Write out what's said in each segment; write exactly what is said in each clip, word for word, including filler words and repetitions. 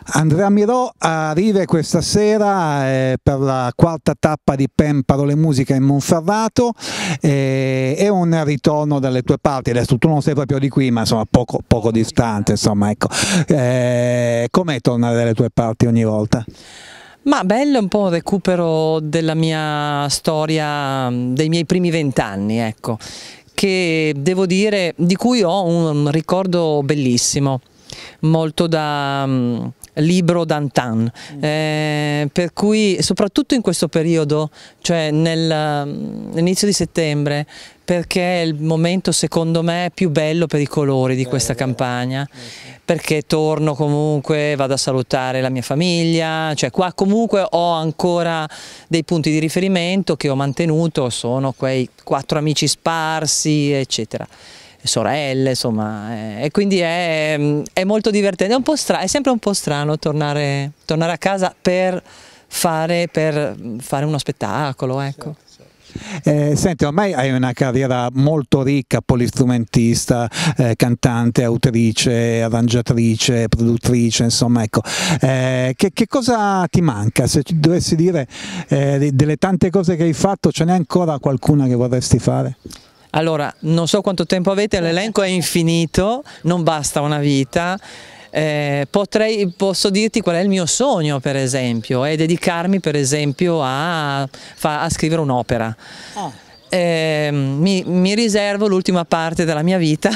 Andrea Mirò arriva questa sera eh, per la quarta tappa di Pen Parole Musica in Monferrato, eh, è un ritorno dalle tue parti. Adesso tu non sei proprio di qui, ma insomma poco, poco distante, insomma, ecco. Eh, com'è tornare dalle tue parti ogni volta? Ma bello, è un po' un recupero della mia storia, dei miei primi vent'anni, ecco, che devo dire, di cui ho un ricordo bellissimo, molto da um, libro d'antan, eh, per cui soprattutto in questo periodo, cioè nell'inizio di settembre, perché è il momento secondo me più bello per i colori di questa campagna, perché torno comunque, vado a salutare la mia famiglia, cioè qua comunque ho ancora dei punti di riferimento che ho mantenuto, sono quei quattro amici sparsi eccetera, sorelle, insomma, eh, e quindi è, è molto divertente, è, un po' strano, è sempre un po' strano tornare, tornare a casa per fare, per fare uno spettacolo, ecco. Eh, senti, ormai hai una carriera molto ricca, polistrumentista, eh, cantante, autrice, arrangiatrice, produttrice, insomma, ecco. Eh, che, che cosa ti manca? Se dovessi dire eh, delle tante cose che hai fatto, ce n'è ancora qualcuna che vorresti fare? Allora, non so quanto tempo avete, l'elenco è infinito, non basta una vita. Eh, potrei, posso dirti qual è il mio sogno, per esempio, è dedicarmi per esempio a, a scrivere un'opera. Oh. Eh, mi, mi riservo l'ultima parte della mia vita,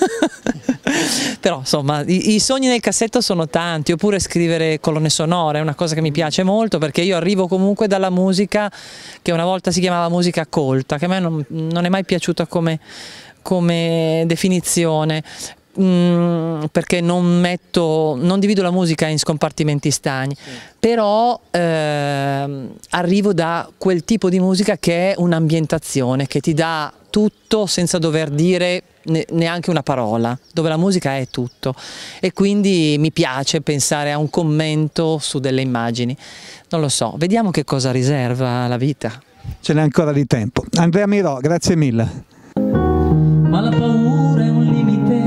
però insomma i, i sogni nel cassetto sono tanti, oppure scrivere colonne sonore è una cosa che mi piace molto, perché io arrivo comunque dalla musica che una volta si chiamava musica colta, che a me non, non è mai piaciuta come, come definizione. Mm, perché non metto, non divido la musica in scompartimenti stagni, sì. Però eh, arrivo da quel tipo di musica che è un'ambientazione che ti dà tutto senza dover dire ne, neanche una parola, dove la musica è tutto, e quindi mi piace pensare a un commento su delle immagini. Non lo so, vediamo che cosa riserva la vita. Ce n'è ancora di tempo. Andrea Mirò, grazie mille. Ma la paura è un limite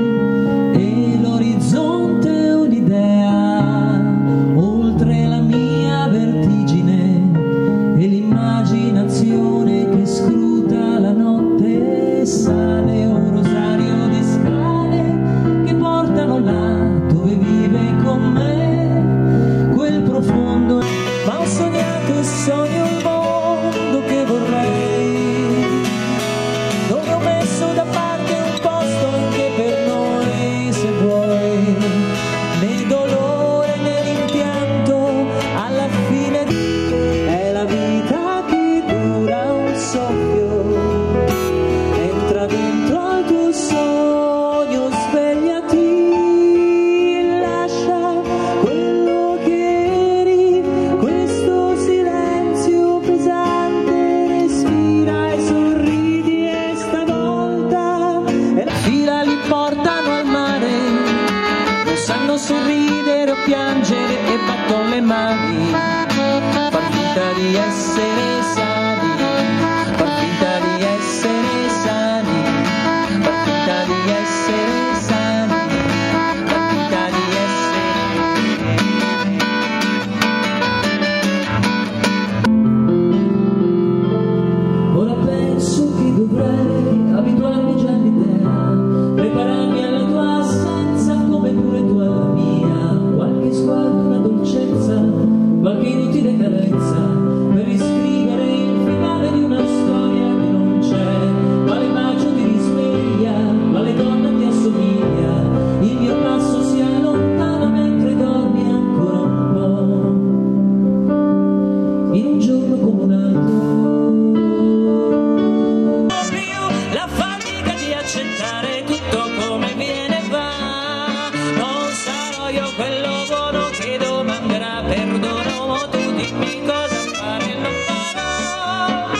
e l'orizzonte è un'idea, oltre la mia vertigine e l'immaginazione che scruta la notte, sale un rosario di scale che portano là dove vive con me quel profondo. Ma ho sognato e sogno il mondo che vorrei, dove ho messo da parte un posto anche per noi, se vuoi, né dolore né rimpianto, alla fine è la vita che dura un soffio, entra dentro al tuo sogno, svegliati, lascia quello che eri, questo silenzio pesante, respira e sorridi e stavolta e la fila li portano al mare, non sanno sorridere o piangere e battono le mani, far finta di essere sani, far finta di essere sani, far finta di essere sani, far finta di essere. Ora penso che dovrei abituarmi già all'idea, prepararmi alla tua assenza come pure tu alla mia, qualche sguardo, una dolcezza, qualche inutile carezza, per riscrivere il finale di una storia che non c'è. Quale bacio ti risveglia, quale donna ti assomiglia, il mio passo si allontana mentre dormi ancora un po', in un giorno come un altro. La fatica di accettare tutto come viene va, non sarò io quello buono che domanderà perdono, tu dimmi cosa fare e non farò.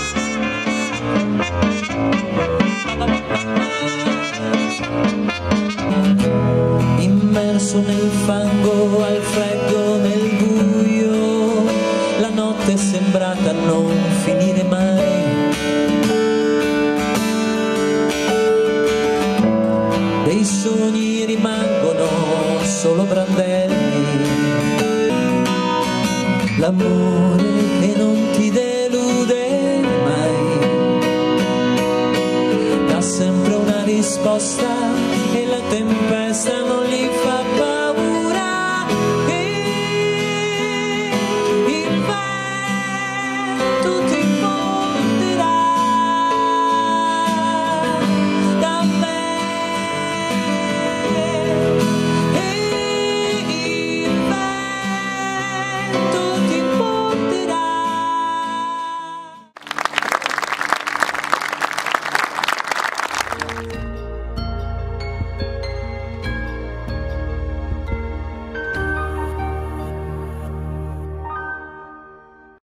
Immerso nel fango, al freddo, nel buio, la notte è sembrata non finire mai. Dei sogni rimangono solo brandelli, tempesta non